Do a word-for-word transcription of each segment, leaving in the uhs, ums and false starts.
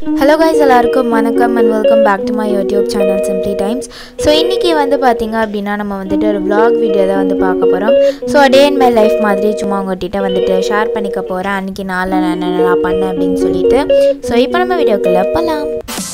Hello guys, எல்லாருக்கும் வணக்கம் and welcome back to my YouTube channel Simply Times. So இன்னைக்கு வந்து பாத்தீங்க அப்படினா நம்ம வந்துட்டு ஒரு vlog வீடியோ தான் வந்து பார்க்க போறோம். So a day in my life மாதிரி சும்மா உங்ககிட்ட வந்துட்டு ஷேர் பண்ணிக்க போறேன். அன்னைக்கு நாள்ல நான் என்னெல்லாம் பண்ணேன் அப்படினு சொல்லிட்டு. So இப்போ நம்ம வீடியோக்குள்ள போலாம்.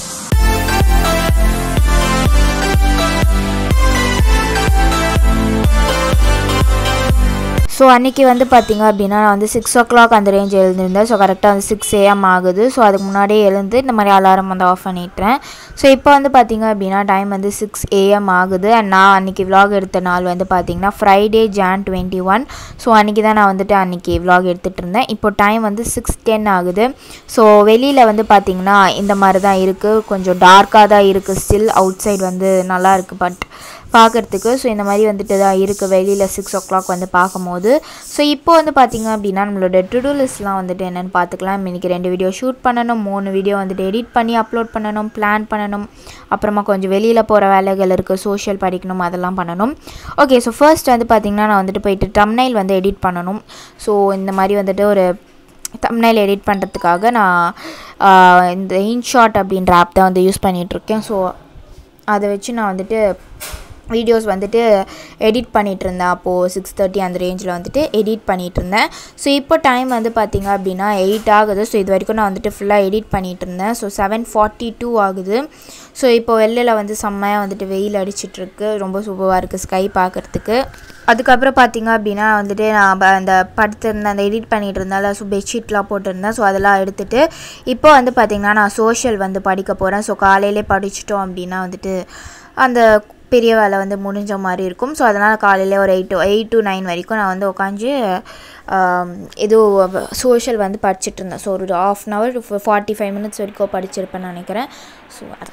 ஸோ அன்றைக்கி வந்து பார்த்திங்க அப்படின்னா நான் வந்து சிக்ஸ் ஓ கிளாக் அந்த ரேஞ்ச் எழுந்திருந்தேன். ஸோ கரெக்டாக வந்து சிக்ஸ் ஏஎம் ஆகுது. ஸோ அதுக்கு முன்னாடியே எழுந்து இந்த மாதிரி அலாரம் வந்து ஆஃப் பண்ணிட்டுறேன். ஸோ இப்போ வந்து பார்த்திங்க அப்படின்னா டைம் வந்து சிக்ஸ் ஏஎம் ஆகுது. அண்ட் நான் அன்றைக்கி விலாக் எடுத்த நாள் வந்து பார்த்திங்கன்னா Friday Jan twenty one. So அன்றைக்கி தான் நான் வந்துட்டு அன்றைக்கி விலாக் எடுத்துகிட்டு இருந்தேன். இப்போ டைம் வந்து சிக்ஸ் டென் ஆகுது. ஸோ வெளியில் வந்து பார்த்திங்கன்னா இந்த மாதிரி தான் இருக்குது. கொஞ்சம் டார்க்காக தான் இருக்குது. ஸ்டில் அவுட் சைட் வந்து நல்லா இருக்குது பட் பார்க்குறதுக்கு. ஸோ இந்த மாதிரி வந்துட்டு தான் இருக்குது வெளியில் சிக்ஸ் ஓ கிளாக் வந்து பார்க்கும்போது. ஸோ இப்போ வந்து பார்த்திங்க அப்படின்னா நம்மளோட டு டூ லிஸ்ட்லாம் வந்துட்டு என்னென்னு பார்த்துக்கலாம். இன்றைக்கி ரெண்டு வீடியோ ஷூட் பண்ணணும், மூணு வீடியோ வந்துட்டு எடிட் பண்ணி அப்லோட் பண்ணணும், பிளான் பண்ணணும், அப்புறமா கொஞ்சம் வெளியில் போகிற வேலைகள் இருக்குது, சோஷியல் படிக்கணும், அதெல்லாம் பண்ணணும். ஓகே, ஸோ ஃபர்ஸ்ட் வந்து பார்த்திங்கன்னா நான் வந்துட்டு போயிட்டு தம்ப்நெயில் வந்து எடிட் பண்ணணும். ஸோ இந்த மாதிரி வந்துட்டு ஒரு தம்ப்நெயில் எடிட் பண்ணுறதுக்காக நான் இந்த இன்ஷாட் அப்படின்ற ஆப் தான் வந்து யூஸ் பண்ணிகிட்ருக்கேன். ஸோ அதை வச்சு நான் வந்துட்டு வீடியோஸ் வந்துட்டு எடிட் பண்ணிகிட்டு இருந்தேன். அப்போது சிக்ஸ் தேர்ட்டி அந்த ரேஞ்சில் வந்துட்டு எடிட் பண்ணிகிட்டு இருந்தேன். ஸோ இப்போ டைம் வந்து பார்த்திங்க அப்படின்னா எயிட் ஆகுது. ஸோ இது வரைக்கும் நான் வந்துட்டு ஃபுல்லாக எடிட் பண்ணிகிட்டு இருந்தேன். ஸோ செவன் ஃபார்ட்டி டூ ஆகுது. ஸோ இப்போ வெளியில் வந்து செம்மையாக வந்துட்டு வெயில் அடிச்சிட்ருக்கு. ரொம்ப சூப்பராக இருக்குது ஸ்கை பார்க்குறதுக்கு. அதுக்கப்புறம் பார்த்திங்க அப்படின்னா வந்துட்டு நான் அந்த படுத்திருந்தேன், அந்த எடிட் பண்ணிகிட்டு இருந்தால ஸோ பெட்ஷீட்லாம் போட்டிருந்தேன். ஸோ அதெல்லாம் எடுத்துகிட்டு இப்போ வந்து பார்த்திங்கன்னா நான் சோஷியல் வந்து படிக்க போகிறேன். ஸோ காலையிலே படிச்சிட்டோம் அப்படின்னா வந்துட்டு அந்த பெரிய வேலை வந்து முடிஞ்ச மாதிரி இருக்கும். ஸோ அதனால் காலையில் ஒரு eight to eight to nine வரைக்கும் நான் வந்து உட்காந்து ஏதோ சோஷியல் வந்து படிச்சுட்டு இருந்தேன். ஸோ ஒரு half an hour forty five minutes வரைக்கும் படிச்சிருப்பேன்னு நினைக்கிறேன். ஸோ அது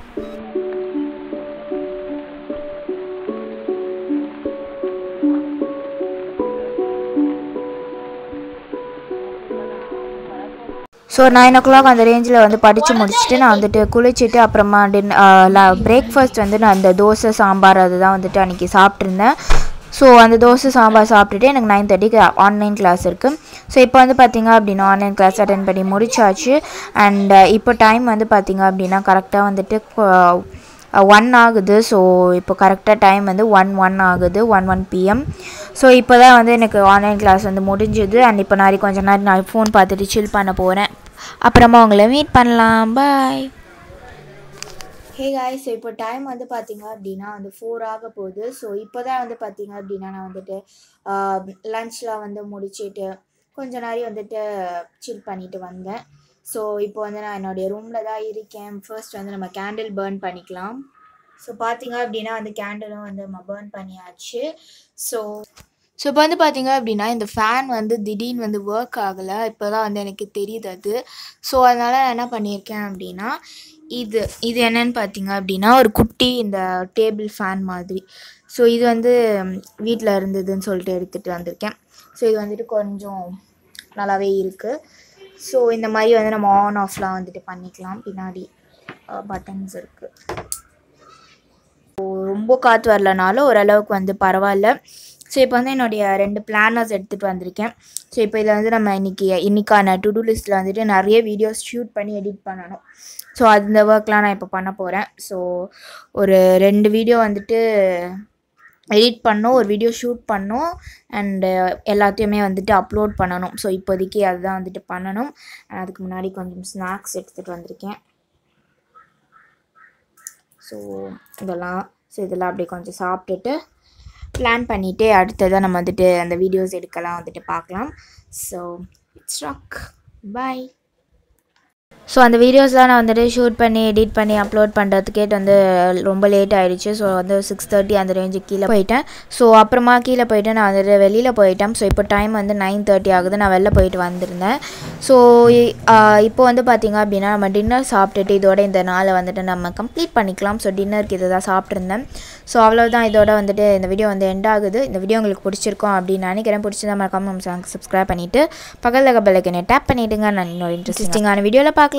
ஸோ நைன் ஓ கிளாக் அந்த ரேஞ்சில் வந்து படித்து முடிச்சுட்டு நான் வந்துட்டு குளிச்சுட்டு அப்புறமா டின் பிரேக்ஃபாஸ்ட் வந்து நான் அந்த தோசை சாம்பார் அதுதான் வந்துட்டு அன்றைக்கி சாப்பிட்ருந்தேன். ஸோ அந்த தோசை சாம்பார் சாப்பிட்டுட்டு எனக்கு நைன் தேர்ட்டிக்கு ஆன்லைன் கிளாஸ் இருக்குது. ஸோ இப்போ வந்து பார்த்திங்க அப்படின்னா ஆன்லைன் கிளாஸ் அட்டென்ட் பண்ணி முடிச்சாச்சு. அண்ட் இப்போ டைம் வந்து பார்த்திங்க அப்படின்னா கரெக்டாக வந்துட்டு ஒன் ஆகுது. ஸோ இப்போ கரெக்டாக டைம் வந்து ஒன் ஒன் ஆகுது, ஒன் ஒன் பிஎம். ஸோ இப்போ தான் வந்து எனக்கு ஆன்லைன் கிளாஸ் வந்து முடிஞ்சுது. அண்ட் இப்போ நான் கொஞ்சம் நேரம் நான் ஃபோன் பார்த்துட்டு சில் பண்ண போகிறேன். அப்புறமா உங்களை மீட் பண்ணலாம். பாய். ஹே காய்ஸ், ஸோ இப்போ டைம் வந்து பார்த்திங்க அப்படின்னா வந்து ஃபோர் ஆக போகுது. ஸோ இப்போ தான் வந்து பார்த்திங்க அப்படின்னா நான் வந்துட்டு லன்ச்லாம் வந்து முடிச்சுட்டு கொஞ்ச நேரம் வந்துட்டு சில் பண்ணிவிட்டு வந்தேன். ஸோ இப்போ வந்து நான் என்னுடைய ரூமில் தான் இருக்கேன். ஃபர்ஸ்ட் வந்து நம்ம கேண்டில் பர்ன் பண்ணிக்கலாம். ஸோ பார்த்திங்க அப்படின்னா வந்து கேண்டிலும் வந்து நம்ம பர்ன் பண்ணியாச்சு. ஸோ ஸோ இப்போ வந்து பார்த்திங்க அப்படின்னா இந்த ஃபேன் வந்து திடீர்னு வந்து ஒர்க் ஆகலை. இப்போ தான் வந்து எனக்கு தெரியுது அது. ஸோ அதனால் நான் என்ன பண்ணியிருக்கேன் அப்படின்னா இது இது என்னென்னு பார்த்திங்க அப்படின்னா ஒரு குட்டி இந்த டேபிள் ஃபேன் மாதிரி. ஸோ இது வந்து வீட்டில் இருந்ததுன்னு சொல்லிட்டு எடுத்துகிட்டு வந்திருக்கேன். ஸோ இது வந்துட்டு கொஞ்சம் நல்லாவே இருக்குது. ஸோ இந்த மாதிரி வந்து நம்ம ஆன் ஆஃப்லாம் வந்துட்டு பண்ணிக்கலாம். பின்னாடி பட்டன்ஸ் இருக்குது. ஸோ ரொம்ப காற்று வரலனாலும் ஓரளவுக்கு வந்து பரவாயில்ல. ஸோ இப்போ வந்து என்னுடைய ரெண்டு பிளானர்ஸ் எடுத்துகிட்டு வந்திருக்கேன். ஸோ இப்போ இதில் வந்து நம்ம இன்றைக்கி இன்றைக்கான டு டூ லிஸ்ட்டில் வந்துட்டு நிறைய வீடியோஸ் ஷூட் பண்ணி எடிட் பண்ணணும். ஸோ அந்த ஒர்க்லாம் நான் இப்போ பண்ண போகிறேன். ஸோ ஒரு ரெண்டு வீடியோ வந்துட்டு எடிட் பண்ணோம், ஒரு வீடியோ ஷூட் பண்ணோம், அண்டு எல்லாத்தையுமே வந்துட்டு அப்லோட் பண்ணணும். ஸோ இப்போதைக்கு அதுதான் வந்துட்டு பண்ணணும். அதுக்கு முன்னாடி கொஞ்சம் ஸ்நாக்ஸ் எடுத்துகிட்டு வந்திருக்கேன். ஸோ இதெல்லாம் ஸோ இதெல்லாம் அப்படியே கொஞ்சம் சாப்பிட்டுட்டு பிளான் பண்ணிவிட்டு அடுத்ததாக நம்ம வந்துட்டு அந்த வீடியோஸ் எடுக்கலாம் வந்துட்டு பார்க்கலாம். So it's rock. Bye. So அந்த வீடியோஸ்லாம் நான் வந்துட்டு ஷூட் பண்ணி எடிட் பண்ணி அப்லோட் பண்ணுறதுக்கே வந்து ரொம்ப லேட் ஆகிடுச்சு. ஸோ வந்து சிக்ஸ் தேர்ட்டி அந்த ரேஞ்சுக்கு கீழே போயிட்டேன். ஸோ அப்புறமா கீழே போயிட்டு நான் வந்துட்டு வெளியில் போயிட்டேன். ஸோ இப்போ டைம் வந்து நைன் தேர்ட்டி ஆகுது. நான் வெளில போயிட்டு வந்திருந்தேன். ஸோ இப்போ வந்து பார்த்திங்க அப்படின்னா நம்ம டின்னர் சாப்பிட்டுட்டு இதோட இந்த நாளை வந்துட்டு நம்ம கம்ப்ளீட் பண்ணிக்கலாம். ஸோ டின்னருக்கு இதை தான் சாப்பிட்ருந்தேன். ஸோ அவ்வளோதான், இதோட வந்துட்டு இந்த வீடியோ வந்து எண்ட் ஆகுது. இந்த வீடியோ உங்களுக்கு பிடிச்சிருக்கோம் அப்படின்னு நினைக்கிறேன். பிடிச்சதா மறக்காம நம்ம சேனலுக்கு சப்ஸ்கிரைப் பண்ணிவிட்டு பக்கத்தில் இருக்க பெல் ஐகானை டேப் பண்ணிவிடுங்க. நான் இன்னொரு இன்ட்ரெஸ்டிங்கான வீடியோவில் பார்க்கலாம்.